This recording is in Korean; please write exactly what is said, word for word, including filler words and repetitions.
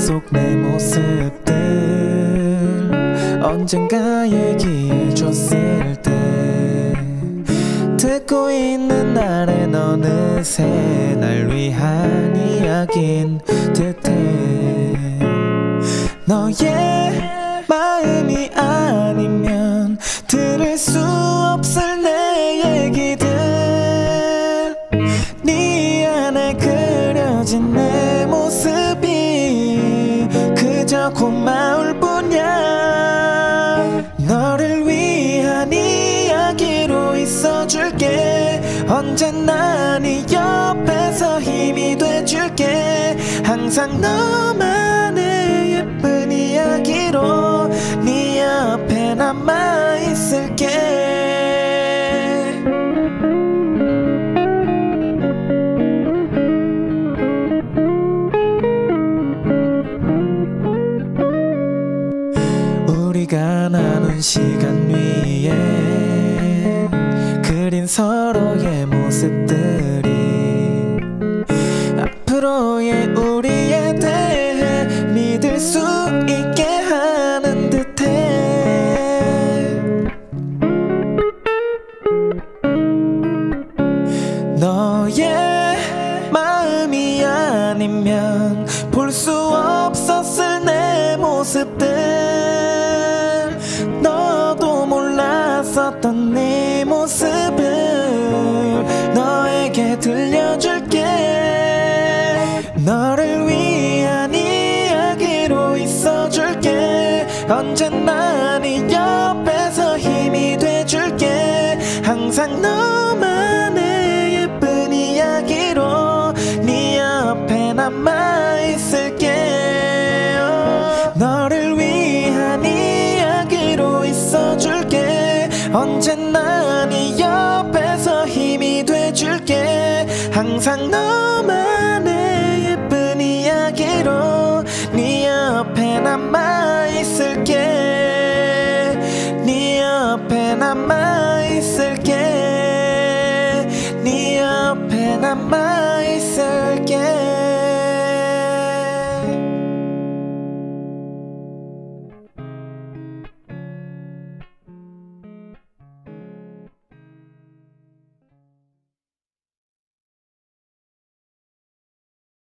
속 내 모습들 언젠가 얘기해줬을 때 듣고 있는 날엔 어느새 날 위한 이야긴 듯해. 너의 마음이 아니면 들을 수 없을 내 얘기들 네 안에 그려진 내 모습이 그저 고마울 뿐이야. 너를 위한 이야기로 있어줄게. 언제나 네 옆에서 힘이 돼줄게. 항상 너만의 예쁜 이야기로 네 옆에 남아있을게. 우리가 나눈 시간 위에 그린 서로의 모습들이 앞으로의 우리에 대해 믿을 수 있게 하는 듯해. 너의 마음이 아니면 볼 수 없었을 내 모습들 너도 몰랐었던 네 모습을 너에게 들려줄게. 너를 위한 이야기로 있어줄게. 언제나 네 옆에서 힘이 돼줄게. 항상 너만의 예쁜 이야기로 네 옆에 남아있을게. 너를 위한 이야기로 있어줄게. 언제나 네 옆에서 힘이 돼줄게. 항상 너만의 예쁜 이야기로 네 옆에 남아있을게. 네 옆에 남아있을게. 네 옆에 남아